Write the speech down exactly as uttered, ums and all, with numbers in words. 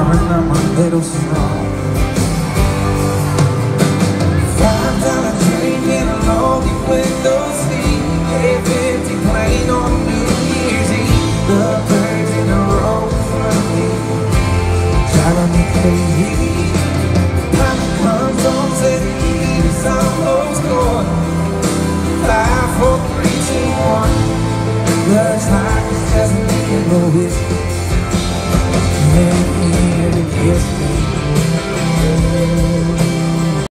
and I'm a little strong. Five dollar drink in a lonely window seat, a fifty plane on New Year's Eve. The birds in a row for me, driving me crazy. Time comes on, says the heat is almost gone. Five, four, three, two, one. There's